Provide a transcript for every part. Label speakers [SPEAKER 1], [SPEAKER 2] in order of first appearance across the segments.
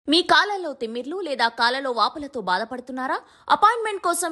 [SPEAKER 1] మీ కాళ్ళలో తిమ్మిర్లు లేదా కాళ్ళలో వాపులతో బాధపడుతున్నారా? అపాయింట్మెంట్ కోసం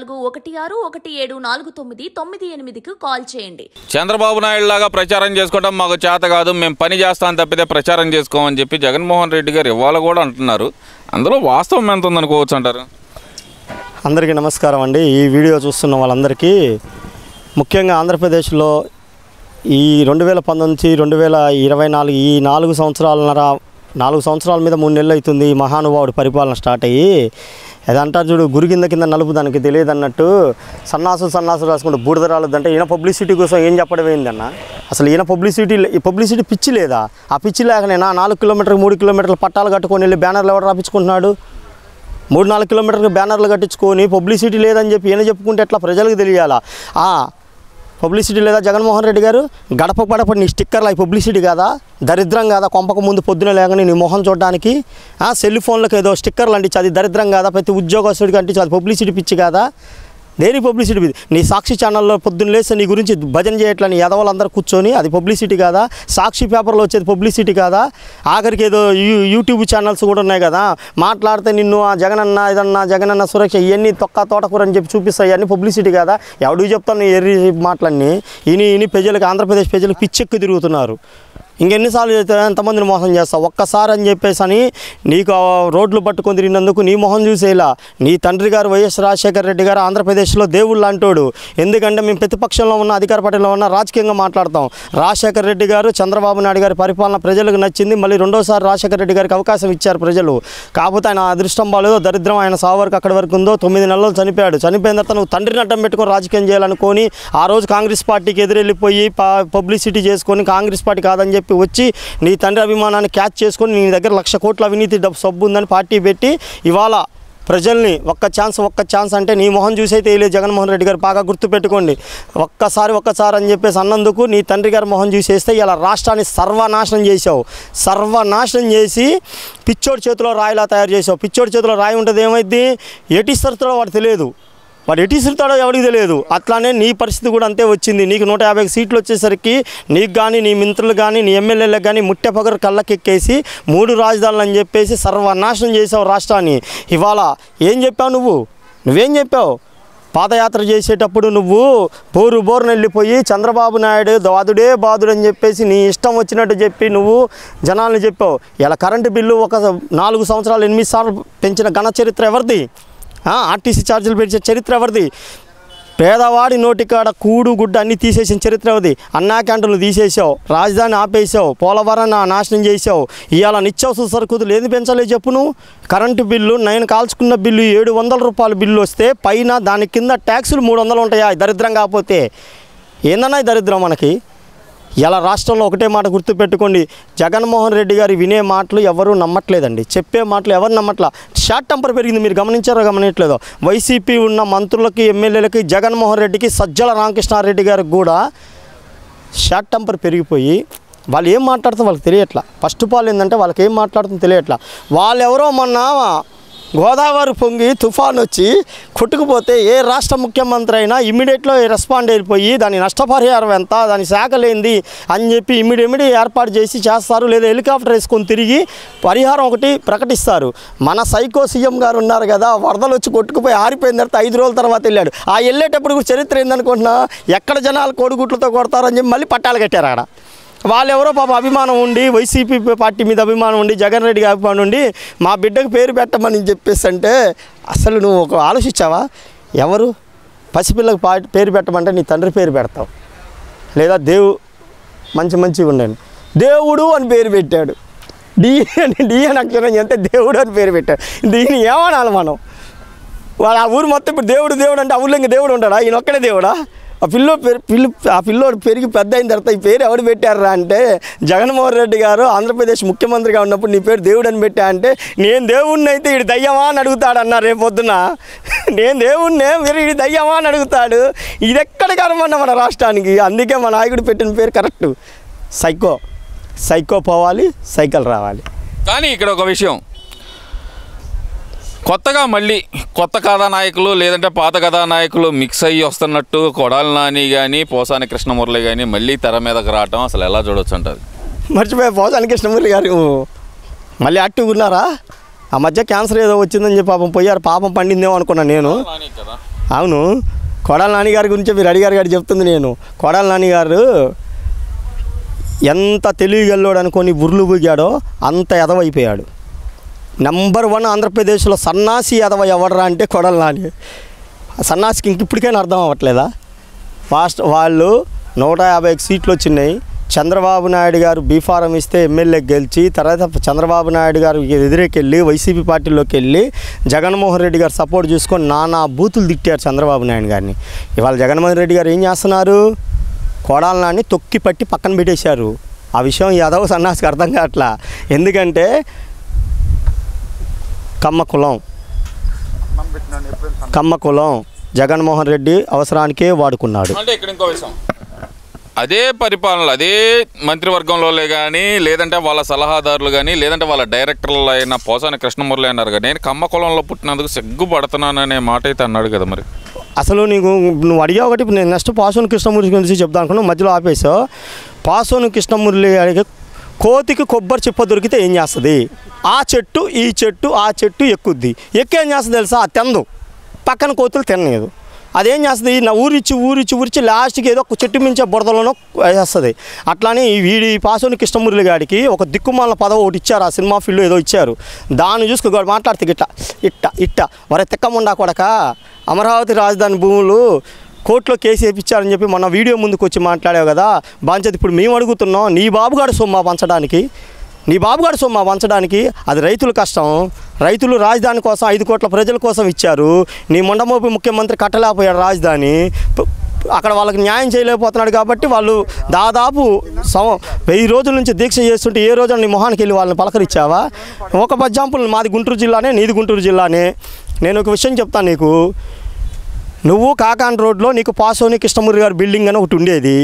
[SPEAKER 1] 7416174998కు కాల్ చేయండి.
[SPEAKER 2] చంద్రబాబు నాయుడు లాగా ప్రచారం చేసుకోవడం మాకు చేత కాదు, మేము పని చేస్తాం తప్పితే ప్రచారం చేసుకోమని చెప్పి జగన్మోహన్ రెడ్డి గారు ఇవాళ కూడా అంటున్నారు. అందులో వాస్తవం ఎంత ఉందనుకోవచ్చు అంటారు?
[SPEAKER 3] అందరికీ నమస్కారం అండి. ఈ వీడియో చూస్తున్న వాళ్ళందరికీ ముఖ్యంగా ఆంధ్రప్రదేశ్లో ఈ 2019 నుంచి 2024 ఈ 4 సంవత్సరాల మీద 3 నెలలు అవుతుంది ఈ మహానుభావుడు పరిపాలన స్టార్ట్ అయ్యి. అదంటారు చూడు, గురి కింద నలుపు దానికి తెలియదు అన్నట్టు సన్నాసులు రాసుకుంటూ బూడిద రాలేదంటే ఈయన పబ్లిసిటీ కోసం ఏం చెప్పడం ఏందన్న? అసలు ఈయన పబ్లిసిటీ పిచ్చి లేదా? ఆ పిచ్చి లేకనేనా 4 కిలోమీటర్లు 3 కిలోమీటర్లు పట్టాలు కట్టుకొని వెళ్ళి బ్యానర్లు ఎవరు రాపించుకుంటున్నాడు? 3-4 కిలోమీటర్లు బ్యానర్లు కట్టించుకొని పబ్లిసిటీ లేదని చెప్పి ఈయన చెప్పుకుంటే ఎట్లా ప్రజలకు తెలియాలా? పబ్లిసిటీ లేదా జగన్మోహన్ రెడ్డి గారు? గడప నీ స్టిక్కర్లు అవి పబ్లిసిటీ కాదా? దరిద్రం కాదా? కొంపకు ముందు పొద్దున లేకని నీ మొహం చూడడానికి సెల్ ఫోన్లకు ఏదో స్టిక్కర్లు అంటించి అది దరిద్రం కాదా? ప్రతి ఉద్యోగస్తుడికి అంటించి అది పబ్లిసిటీ పిచ్చి కాదా? దేని పబ్లిసిటీ? నీ సాక్షి ఛానల్లో పొద్దున్న లేస్తే నీ గురించి భజన చేయట్లని ఎదవాళ్ళందరూ కూర్చొని అది పబ్లిసిటీ కాదా? సాక్షి పేపర్లో వచ్చేది పబ్లిసిటీ కాదా? ఆఖరికి ఏదో యూట్యూబ్ ఛానల్స్ కూడా ఉన్నాయి కదా, మాట్లాడితే నిన్ను జగనన్న సురక్ష ఇవన్నీ తోటకూర అని చెప్పి చూపిస్తాయి, అన్నీ పబ్లిసిటీ కాదా? ఎవడికి చెప్తాను ఎర్రి మాటలన్నీ? ఇని ప్రజలకు, ఆంధ్రప్రదేశ్ ప్రజలకు పిచ్చెక్కి తిరుగుతున్నారు. ఇంకెన్నిసార్లు ఎంతమందిని మోసం చేస్తావు? ఒక్కసారి అని చెప్పేసి అని నీకు రోడ్లు పట్టుకొని తిరిగినందుకు నీ మొహం చూసేలా. నీ తండ్రి గారు వైఎస్ రాజశేఖర రెడ్డి గారు ఆంధ్రప్రదేశ్లో దేవుళ్ళు అంటాడు. ఎందుకంటే మేము ప్రతిపక్షంలో ఉన్న, అధికార పార్టీలో ఉన్న, రాజకీయంగా మాట్లాడతాం. రాజశేఖర రెడ్డి గారు, చంద్రబాబు నాయుడు గారి పరిపాలన ప్రజలకు నచ్చింది. మళ్ళీ రెండోసారి రాజశేఖర రెడ్డి గారికి అవకాశం ఇచ్చారు ప్రజలు. కాకపోతే ఆయన అదృష్టం బాలేదో, దరిద్రం ఆయన సావు వరకు అక్కడి వరకు ఉందో. 9 నెలలు చనిపోయాడు. చనిపోయిన తర్వాత నువ్వు తండ్రిని అడ్డం పెట్టుకొని రాజకీయం చేయాలనుకొని ఆ రోజు కాంగ్రెస్ పార్టీకి ఎదురెళ్ళిపోయి పబ్లిసిటీ చేసుకొని కాంగ్రెస్ పార్టీ కాదని చెప్పి వచ్చి నీ తండ్రి అభిమానాన్ని క్యాచ్ చేసుకొని నీ దగ్గర 1,00,000 కోట్ల అవినీతి సబ్బు ఉందని పార్టీ పెట్టి ఇవాళ ప్రజల్ని ఒక్క ఛాన్స్ అంటే నీ మొహం చూసైతే వేయలేదు జగన్మోహన్ రెడ్డి గారు. బాగా గుర్తుపెట్టుకోండి. ఒక్కసారి అని చెప్పేసి అన్నందుకు నీ తండ్రి గారు మొహం చూసేస్తే ఇలా రాష్ట్రాన్ని సర్వనాశనం చేసావు. సర్వనాశనం చేసి పిచ్చోడి చేతిలో రాయిలా తయారు చేసావు. పిచ్చోడి చేతిలో రాయి ఉంటుంది, ఏమైంది? ఎటిస్తరుతాడో వాడు తెలియదు, వాడు ఎటిస్తాడో ఎవరికి తెలియదు. అట్లానే నీ పరిస్థితి కూడా అంతే వచ్చింది. నీకు 150 సీట్లు వచ్చేసరికి నీకు కానీ, నీ మంత్రులు కానీ, నీ ఎమ్మెల్యేలకు కానీ ముట్టె పొగరు కళ్ళకెక్కేసి 3 రాజధానులు అని చెప్పేసి సర్వనాశనం చేసావు రాష్ట్రాన్ని. ఇవాళ ఏం చెప్పావు నువ్వేం చెప్పావు? పాదయాత్ర చేసేటప్పుడు నువ్వు బోరున వెళ్ళిపోయి చంద్రబాబు నాయుడు బాదుడు అని చెప్పేసి నీ ఇష్టం వచ్చినట్టు చెప్పి నువ్వు జనాలను చెప్పావు. ఇలా కరెంటు బిల్లు ఒక 4 సంవత్సరాలు 8 సార్లు పెంచిన ఘన చరిత్ర ఎవరిది? ఆర్టీసీ ఛార్జీలు పెంచే చరిత్ర ఎవరిది? పేదవాడి నోటికాడ కూడు గుడ్డ అన్నీ తీసేసిన చరిత్ర ఎవరిది? అన్నా క్యాంటీన్లు తీసేసావు, రాజధాని ఆపేసావు, పోలవరాన్ని నాశనం చేసావు. ఇవాళ నిత్యావసర సరుకులు ఏది పెంచలేదు చెప్పు నువ్వు? కరెంటు బిల్లు నేను కాల్చుకున్న బిల్లు 700 రూపాయల బిల్లు వస్తే పైన దాని కింద ట్యాక్సులు 300 ఉంటాయా? దరిద్రం కాకపోతే ఏందన్నా దరిద్రం మనకి? ఇలా రాష్ట్రంలో ఒకటే మాట గుర్తుపెట్టుకోండి, జగన్మోహన్ రెడ్డి గారు వినే మాటలు ఎవరు నమ్మట్లేదండి, చెప్పే మాటలు ఎవరు నమ్మట్లా. షార్ట్ టెంపర్ పెరిగింది. మీరు గమనించలేదో వైసీపీ ఉన్న మంత్రులకి, ఎమ్మెల్యేలకి, జగన్మోహన్ రెడ్డికి, సజ్జల రామకృష్ణారెడ్డి గారికి కూడా షార్ట్ టెంపర్ పెరిగిపోయి వాళ్ళు ఏం మాట్లాడుతుందో వాళ్ళకి తెలియట్లా. ఫస్ట్ ఆఫ్ ఆల్ ఏంటంటే వాళ్ళకి ఏం మాట్లాడుతుందో తెలియట్లా. వాళ్ళెవరో మొన్న గోదావరి పొంగి తుఫాన్ వచ్చి కొట్టుకుపోతే ఏ రాష్ట్ర ముఖ్యమంత్రి అయినా ఇమ్మీడియట్లో రెస్పాండ్ అయిపోయి దాని నష్టపరిహారం ఎంత, దాని శాఖలేంది అని చెప్పి ఇమ్మీడియట్ ఏర్పాటు చేస్తారు. లేదా హెలికాప్టర్ వేసుకొని తిరిగి పరిహారం ఒకటి ప్రకటిస్తారు. మన సైకో సీఎం గారు ఉన్నారు కదా, వరదలు వచ్చి కొట్టుకుపోయి ఆరిపోయిన తర్వాత 5 రోజుల తర్వాత వెళ్ళాడు. వెళ్ళేటప్పుడు కూడా చరిత్ర ఏందనుకుంటున్నా, ఎక్కడ జనాలు కోడిగుట్లతో కొడతారని చెప్పి మళ్ళీ పట్టాలు కట్టారు ఆడ. వాళ్ళెవరో పాప అభిమానం ఉండి, వైసీపీ పార్టీ మీద అభిమానం ఉండి, జగన్ రెడ్డికి అభిమానం ఉండి మా బిడ్డకు పేరు పెట్టమని చెప్పేసి అంటే అసలు నువ్వు ఒక ఆలోచించావా? ఎవరు పసిపిల్లకి పేరు పెట్టమంటే నీ తండ్రి పేరు పెడతావు, లేదా మంచిగా ఉండండి దేవుడు అని పేరు పెట్టాడు. డి అని అక్షరం చెప్తే దేవుడు అని పేరు పెట్టాడు. దీన్ని ఏమనాలి మనం? వాళ్ళు ఆ ఊరు మొత్తం ఇప్పుడు దేవుడు అంటే ఆ ఊళ్ళో ఇంకా దేవుడు ఉంటాడా? ఈయన ఒక్కడే దేవుడా? ఆ పిల్లోడు పెరిగి పెద్ద అయిన తర్వాత ఈ పేరు ఎవరు పెట్టారా అంటే జగన్మోహన్ రెడ్డి గారు ఆంధ్రప్రదేశ్ ముఖ్యమంత్రిగా ఉన్నప్పుడు నీ పేరు దేవుడు అని పెట్టా అంటే నేను దేవుడిని అయితే వీడు దయ్యమా అని అడుగుతాడు అన్న రేపు పొద్దున. నేను దేవుడినే, మీరు వీడి దయ్యమా అని అడుగుతాడు. ఇది ఎక్కడ కనమన్నా మన రాష్ట్రానికి. అందుకే మా నాయకుడు పెట్టిన పేరు కరెక్ట్. సైకో పోవాలి, సైకిల్ రావాలి.
[SPEAKER 2] కానీ ఇక్కడ ఒక విషయం, కొత్తగా మళ్ళీ కొత్త కథానాయకులు లేదంటే పాత కథానాయకులు మిక్స్ అయ్యి వస్తున్నట్టు కొడాలి నాని కానీ, పోసాని కృష్ణమురళి కానీ మళ్ళీ తెర మీదకి రావటం అసలు ఎలా చూడవచ్చు అంటారు?
[SPEAKER 3] మర్చిపోయా, పోసాని కృష్ణమురళి గారు మళ్ళీ యాక్టివ్గా ఉన్నారా? ఆ మధ్య క్యాన్సర్ ఏదో వచ్చిందని చెప్పి పాపం పోయారు, పాపం పండిందేమో అనుకున్నాను నేను. అవును, కొడాల నానిగారి గురించి మీరు అడిగారు గారు చెప్తుంది నేను. కొడాల నానిగారు ఎంత తెలివిగల్లోడు అనుకొని బుర్లు బూగాడో అంత ఎదవైపోయాడు. నంబర్ 1 ఆంధ్రప్రదేశ్లో సన్నాసి ఎదవ ఎవడరా అంటే కొడాల నాని. సన్నాసికి ఇప్పటికైనా అర్థం అవ్వట్లేదా? వాళ్ళు 150 సీట్లు వచ్చినాయి. చంద్రబాబు నాయుడు గారు బీఫారం ఇస్తే ఎమ్మెల్యే గెలిచి తర్వాత చంద్రబాబు నాయుడు గారు ఎదురేకెళ్ళి వైసీపీ పార్టీలోకి వెళ్ళి జగన్మోహన్ రెడ్డి గారు సపోర్ట్ చూసుకొని నానా బూతులు తిట్టారు చంద్రబాబు నాయుడు గారిని. ఇవాళ జగన్మోహన్ రెడ్డి గారు ఏం చేస్తున్నారు? కొడాల నాని తొక్కి పట్టి పక్కన పెట్టేశారు. ఆ విషయం యాదవ్ సన్నాసికి అర్థం కావట్లా. ఎందుకంటే కమ్మ కులం జగన్మోహన్ రెడ్డి అవసరానికే వాడుకున్నాడు.
[SPEAKER 2] అంటే ఇక్కడ ఇంకో విషయం, అదే పరిపాలనలు అదే మంత్రివర్గంలోనే కానీ లేదంటే వాళ్ళ సలహాదారులు కానీ లేదంటే వాళ్ళ డైరెక్టర్లు అయిన పోసాని కృష్ణమురళి అన్నారు కానీ నేను కమ్మ కులంలో పుట్టినందుకు సిగ్గుపడుతున్నాననే మాట అయితే అన్నాడు కదా. మరి
[SPEAKER 3] అసలు నువ్వు అడిగా ఒకటి, నేను నెక్స్ట్ పాసోని కృష్ణమురళి గురించి చెప్తాను అనుకున్నాను, మధ్యలో ఆపేసావు. పాసోని కృష్ణమురళి అడిగే కోతికి కొబ్బరి చిప్ప దొరికితే ఏం చేస్తుంది? ఆ చెట్టు ఈ చెట్టు ఆ చెట్టు ఎక్కుద్ది. ఎక్కేం చేస్తుంది తెలుసా? తెందు, పక్కన కోతులు తినలేదు. అదేం చేస్తుంది? నా ఊరిచ్చి లాస్ట్కి ఏదో ఒక చెట్టు మించే బురదలోనో వేస్తుంది. అట్లానే వీడి పాసోని కృష్ణమురళి గారికి ఒక దిక్కుమాల పదవి ఒకటి ఇచ్చారు, ఆ సినిమా ఫీల్డ్ ఏదో ఇచ్చారు. దాన్ని చూసుకు మాట్లాడితే ఇట్ట వరే తిక్కముండా కొడక, అమరావతి రాజధాని భూములు కోర్టులో కేసు వేయించారని చెప్పి మొన్న వీడియో ముందుకు వచ్చి మాట్లాడావు కదా. బాంచేది ఇప్పుడు మేము అడుగుతున్నాం, నీ బాబుగాడు సొమ్మ పంచడానికి అది రైతుల కష్టం. రైతులు రాజధాని కోసం 5 కోట్ల ప్రజల కోసం ఇచ్చారు. నీ మొండమోపి ముఖ్యమంత్రి కట్టలేకపోయాడు రాజధాని. అక్కడ వాళ్ళకి న్యాయం చేయలేకపోతున్నాడు కాబట్టి వాళ్ళు దాదాపు 1000 రోజుల నుంచి దీక్ష చేస్తుంటే ఏ రోజు నీ మొహానికి వెళ్ళి వాళ్ళని పలకరించావా? ఒక ఎగ్జాంపుల్, మాది గుంటూరు జిల్లానే, నీది గుంటూరు జిల్లానే. నేను ఒక విషయం చెప్తాను నీకు. నువ్వు కాకాన్ రోడ్లో నీకు పాసోని కృష్ణమురళి గారి బిల్డింగ్ అని ఒకటి ఉండేది.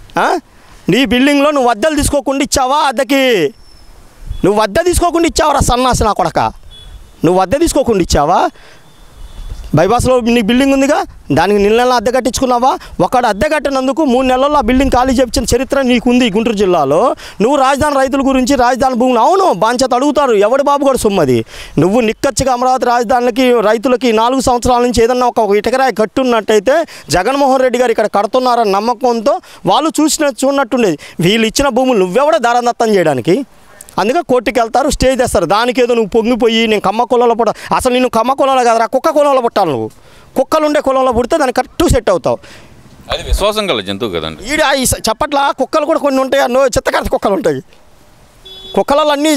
[SPEAKER 3] నీ బిల్డింగ్లో నువ్వు అద్దెలు తీసుకోకుండా ఇచ్చావా? నువ్వు అద్దె తీసుకోకుండా ఇచ్చావరా సన్నాసి నా కొడక? నువ్వు అద్దె తీసుకోకుండా ఇచ్చావా? బైపాస్లో నీ బిల్డింగ్ ఉందిగా, దానికి నెల అద్దె కట్టించుకున్నావా? ఒకడు అద్దె కట్టినందుకు 3 నెలల్లో ఆ బిల్డింగ్ ఖాళీ చేయించిన చరిత్ర నీకుంది గుంటూరు జిల్లాలో. నువ్వు రాజధాని రైతుల గురించి రాజధాని భూములు అవును బాంచేత అడుగుతారు, ఎవడి బాబు కూడా సొమ్మది. నువ్వు నిక్కచ్చిగా అమరావతి రాజధానికి రైతులకి 4 సంవత్సరాల నుంచి ఏదన్నా ఒక ఇటకరాయి కట్టున్నట్టయితే జగన్మోహన్ రెడ్డి గారు ఇక్కడ కడుతున్నారన్న నమ్మకంతో వాళ్ళు చూడనట్టుండేది. వీళ్ళు ఇచ్చిన భూములు నువ్వెవడ దారందత్తం చేయడానికి? అందుకే కోర్టుకి వెళ్తారు, స్టే చేస్తారు. దానికి ఏదో నువ్వు పొంగిపోయి నేను కమ్మ కులంలో పుట్ట, అసలు నేను కమ్మ కులంలో కాదురా కుక్క కులంలో పుట్టాలి. నువ్వు కుక్కలు ఉండే కులంలో పుడితే దానికి కరెక్ట్ సెట్ అవుతావు.
[SPEAKER 2] అది విశ్వాసం గల జంతువు కదండి.
[SPEAKER 3] చెప్పట్లా కుక్కలు కూడా కొన్ని ఉంటాయి, చిత్తకార్త కుక్కలు ఉంటాయి. కుక్కలలో అన్నీ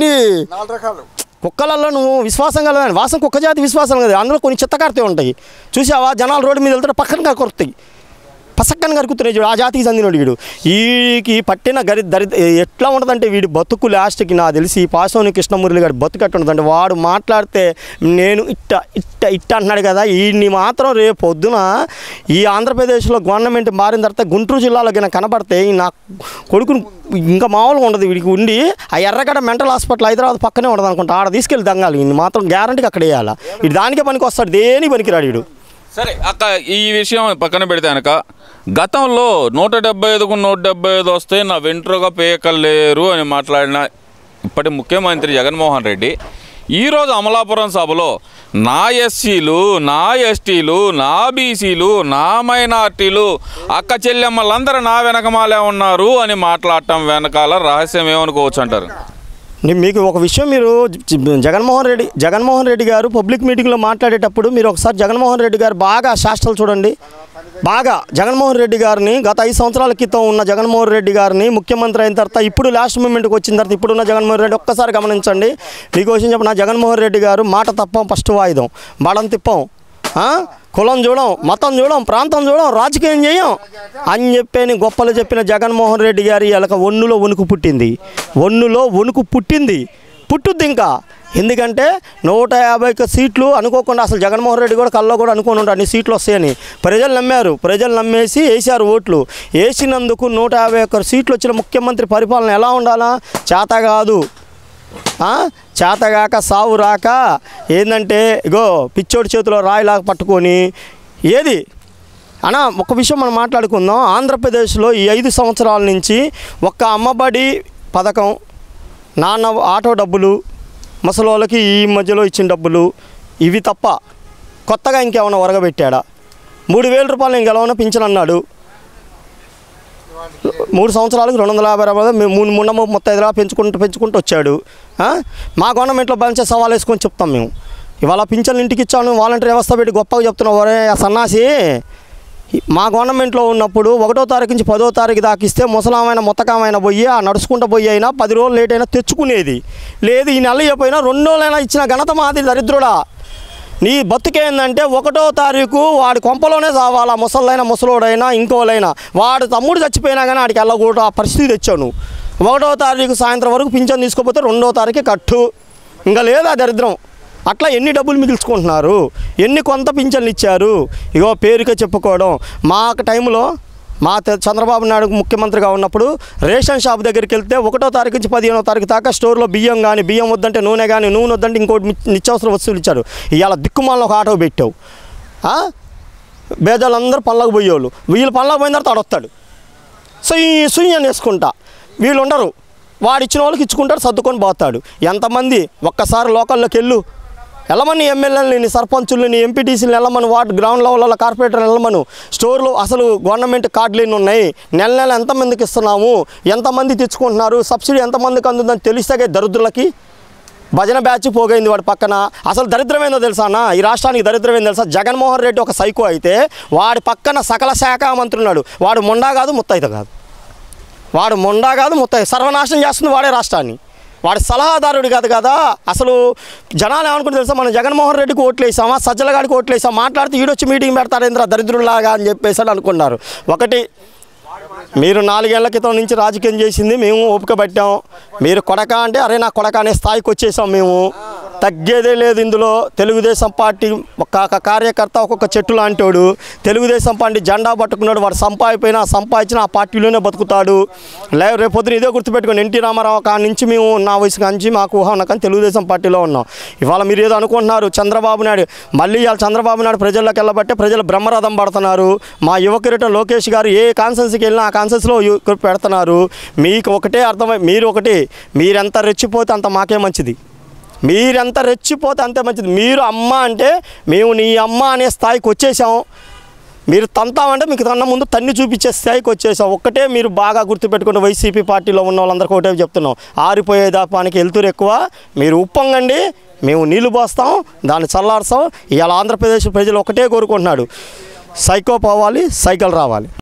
[SPEAKER 3] కుక్కలలో నువ్వు విశ్వాసం కలదని వాసం కుక్క జాతి విశ్వాసం కదా. అందులో కొన్ని చిత్తకార్తే ఉంటాయి. చూసావా, జనాలు రోడ్డు మీద వెళ్తాడు పక్కన కొరుతాయి, పసక్కని కరుకుతున్నాయి చూడు, ఆ జాతికి చెందినోడు వీడు. వీడికి పట్టిన ఎట్లా ఉంటుందంటే వీడి బతుకు లాస్ట్కి నాకు తెలిసి పాసోని కృష్ణమురళి గారి బతుకు ఎట్లా ఉంటుందంటే, వాడు మాట్లాడితే నేను ఇట్ట అంటున్నాడు కదా, వీడిని మాత్రం రేపు పొద్దున ఈ ఆంధ్రప్రదేశ్లో గవర్నమెంట్ మారిన తర్వాత గుంటూరు జిల్లాలో కనబడితే నా కొడుకుని ఇంకా మామూలుగా ఉండదు. వీడికి ఉండి ఆ ఎర్రగడ్డ మెంటల్ హాస్పిటల్ హైదరాబాద్ పక్కనే ఉండదు అనుకుంటా, ఆడ తీసుకెళ్ళి దంగాలి. వీడిని మాత్రం గ్యారంటీకి అక్కడ వేయాలి. వీడు దానికే పనికి వస్తాడు, దేనికి పనికిరాడు వీడు.
[SPEAKER 2] సరే అక్క, ఈ విషయం పక్కన పెడితే కనుక గతంలో 175కు 175 వస్తే నా వెంట్రుగా పేకలేరు అని మాట్లాడిన ఇప్పటి ముఖ్యమంత్రి జగన్మోహన్ రెడ్డి ఈరోజు అమలాపురం సభలో నా ఎస్సీలు, నా ఎస్టీలు, నా బీసీలు, నా మైనార్టీలు, అక్క చెల్లెమ్మలందరూ నా వెనకమాలే ఉన్నారు అని మాట్లాడటం వెనకాల రహస్యం ఏమనుకోవచ్చు అంటారు?
[SPEAKER 3] మీకు ఒక విషయం, మీరు జగన్మోహన్ రెడ్డి గారు పబ్లిక్ మీటింగ్లో మాట్లాడేటప్పుడు మీరు ఒకసారి జగన్మోహన్ రెడ్డి గారు బాగా శాస్త్రాలు చూడండి. బాగా జగన్మోహన్ రెడ్డి గారిని గత 5 సంవత్సరాల క్రితం ఉన్న జగన్మోహన్ రెడ్డి గారిని ముఖ్యమంత్రి అయిన తర్వాత ఇప్పుడు లాస్ట్ మూమెంట్కి వచ్చిన తర్వాత ఇప్పుడున్న జగన్మోహన్ రెడ్డి ఒక్కసారి గమనించండి. మీకు విషయం చెప్పిన జగన్మోహన్ రెడ్డి గారు మాట తప్పం, ఫస్ట్ వాయిదం, బడం తిప్పం, కులం చూడం, మతం చూడం, ప్రాంతం చూడం, రాజకీయం చేయం అని చెప్పని గొప్పలు చెప్పిన జగన్మోహన్ రెడ్డి గారి ఎలక ఒన్నులో వణుకు పుట్టుద్ది ఇంకా. ఎందుకంటే 150 సీట్లు అనుకోకుండా అసలు జగన్మోహన్ రెడ్డి కూడా కల్లో కూడా అనుకోని ఉంటాడు అన్ని సీట్లు వస్తాయని. ప్రజలు నమ్మారు, ప్రజలు నమ్మేసి వేసారు ఓట్లు. వేసినందుకు 151 సీట్లు వచ్చిన ముఖ్యమంత్రి పరిపాలన ఎలా ఉండాలా? చేతగాక సావు రాక ఏంటంటే ఇగో పిచ్చోడి చేతిలో రాయిలాగా పట్టుకొని ఏది అన్నా. ఒక విషయం మనం మాట్లాడుకుందాం. ఆంధ్రప్రదేశ్లో ఈ 5 సంవత్సరాల నుంచి ఒక్క అమ్మబడి పథకం, నాన్న ఆటో డబ్బులు, ముసలి వాళ్ళకి ఈ మధ్యలో ఇచ్చిన డబ్బులు, ఇవి తప్ప కొత్తగా ఇంకేమైనా ఒరగబెట్టాడా? 3,000 రూపాయలు ఇంకెలా పింఛన్ అన్నాడు. 3 సంవత్సరాలకు 250 మొన్న 35 పెంచుకుంటూ వచ్చాడు. మా గవర్నమెంట్లో బాగా సవాల్ వేసుకొని చెప్తాం మేము. ఇవాళ పింఛన్లు ఇంటికి ఇచ్చాను, వాలంటీర్ వ్యవస్థ పెట్టి గొప్పగా చెప్తున్నాం. ఒరే సన్నాసి, మా గవర్నమెంట్లో ఉన్నప్పుడు 1వ తారీఖు నుంచి 10వ తారీఖు దాకా ఇస్తే ముసలామైన మొత్తకామైన పోయి ఆ నడుచుకుంటూ పోయి అయినా 10 రోజులు లేట్ అయినా తెచ్చుకునేది లేదు. ఈ నెల అయిపోయినా 2 రోజులైనా ఇచ్చిన ఘనత మాది. దరిద్రుడా, నీ బతుకేందంటే 1వ తారీఖు వాడి కొంపలోనే చావాలా. ముసలైనా ముసలోడైనా ఇంకోలైనా వాడు తమ్ముడు చచ్చిపోయినా కానీ వాడికి వెళ్ళకూడదు. ఆ పరిస్థితి తెచ్చావు నువ్వు. 1వ తారీఖు సాయంత్రం వరకు పింఛన్ తీసుకోకపోతే 2వ తారీఖు కట్టు. ఇంకా లేదా దరిద్రం. అట్లా ఎన్ని డబ్బులు మిగిల్చుకుంటున్నారు, ఎన్ని కొంత పింఛన్లు ఇచ్చారు. ఇగో పేరుకే చెప్పుకోవడం. మా టైంలో చంద్రబాబు నాయుడు ముఖ్యమంత్రిగా ఉన్నప్పుడు రేషన్ షాప్ దగ్గరికి వెళ్తే 1వ తారీఖు నుంచి 15వ తారీఖు దాకా స్టోర్లో బియ్యం కానీ, బియ్యం వద్దంటే నూనె కానీ, నూనె వద్దంటే ఇంకోటి నిత్యావసర వస్తువులు ఇచ్చారు. ఇవాళ దిక్కుమాలను ఒక ఆటో పెట్టావు. బేదాలందరూ పనులకు పోయేవాళ్ళు, వీళ్ళు పనులకు పోయిన తర్వాత ఆడొస్తాడు సుయ్యని వేసుకుంటా. వీళ్ళు ఉండరు, వాడు ఇచ్చిన వాళ్ళకి ఇచ్చుకుంటాడు, సర్దుకొని పోతాడు. ఎంతమంది ఒక్కసారి లోకల్లోకి వెళ్ళమని ఎమ్మెల్యేలని, సర్పంచులని, ఎంపీటీసీలు వెళ్ళమని, వార్డు గ్రౌండ్ లెవెల్లో కార్పొరేటర్లు వెళ్ళమను. స్టోర్లు అసలు గవర్నమెంట్ కార్డులు ఎన్ని ఉన్నాయి, నెల నెల ఎంతమందికి ఇస్తున్నాము, ఎంతమంది తెచ్చుకుంటున్నారు, సబ్సిడీ ఎంతమందికి అందుతుందని తెలిస్తే దరిద్రులకి భజన బ్యాచ్ పోగైంది వాడి పక్కన. అసలు దరిద్రమేందో తెలుసానా? ఈ రాష్ట్రానికి దరిద్రమేందో తెలుసా? జగన్మోహన్ రెడ్డి ఒక సైకో అయితే వాడి పక్కన సకల శాఖ మంత్రి ఉన్నాడు. వాడు మొండా కాదు, ముత్తైత కాదు. వాడు మొండా కాదు, ముత్తైత. సర్వనాశనం చేస్తుంది వాడే రాష్ట్రాన్ని. వాడి సలహాదారుడు కాదు కదా. అసలు జనాలు ఏమనుకుంటే తెలుసా, మనం జగన్మోహన్ రెడ్డికి ఓట్లు వేసామా, సజ్జలగాడికి ఓట్లు వేసాం, మాట్లాడితే ఈడొచ్చి మీటింగ్ పెడతారేంద్ర దరిద్రులాగా అని చెప్పేసి అనుకున్నారు. ఒకటి, మీరు 4 ఏళ్ల క్రితం నుంచి రాజకీయం చేసింది మేము ఓపిక పట్టాం. మీరు కొడక అంటే అరే నా కొడక అనే స్థాయికి వచ్చేసాం మేము. తగ్గేదే లేదు ఇందులో. తెలుగుదేశం పార్టీ ఒక్కొక్క కార్యకర్త ఒక్కొక్క చెట్టు లాంటోడు. తెలుగుదేశం పార్టీ జెండా పట్టుకున్నాడు. వాడు సంపాదించిన ఆ పార్టీలోనే బతుకుతాడు. రేపొద్దున ఇదే గుర్తుపెట్టుకోండి. ఎన్టీ రామారావు కాడి నుంచి మేము నా వయసు కాంచి మాకు ఊహ ఉన్న కానీ తెలుగుదేశం పార్టీలో ఉన్నాం. ఇవాళ మీరు ఏదో అనుకుంటున్నారు చంద్రబాబు నాయుడు, మళ్ళీ ఇవాళ చంద్రబాబు నాయుడు ప్రజల్లోకి వెళ్ళబట్టే ప్రజలు బ్రహ్మరథం పడుతున్నారు. మా యువ కిరీటం లోకేష్ గారు ఏ కాన్సెన్స్కి వెళ్ళినా ఆ కాన్సెన్స్లో పెడుతున్నారు. మీకు ఒకటే అర్థమై, మీరెంత రెచ్చిపోతే అంత మాకే మంచిది. మీరెంత రెచ్చిపోతే అంతే మంచిది. మీరు అమ్మ అంటే మేము నీ అమ్మ అనే స్థాయికి వచ్చేసాం. మీరు తంతామంటే మీకు తన్న ముందు తన్ని చూపించే స్థాయికి వచ్చేసాం. ఒక్కటే మీరు బాగా గుర్తుపెట్టుకుని వైసీపీ పార్టీలో ఉన్న వాళ్ళందరికీ ఒకటే చెప్తున్నాం, ఆరిపోయే దాపానికి వెళ్తురు ఎక్కువ. మీరు ఉప్పొంగండి, మేము నీళ్లు పోస్తాం, దాన్ని చల్లార్స్తాం. ఇవాళ ఆంధ్రప్రదేశ్ ప్రజలు ఒకటే కోరుకుంటున్నాడు, సైకో పోవాలి, సైకిల్ రావాలి.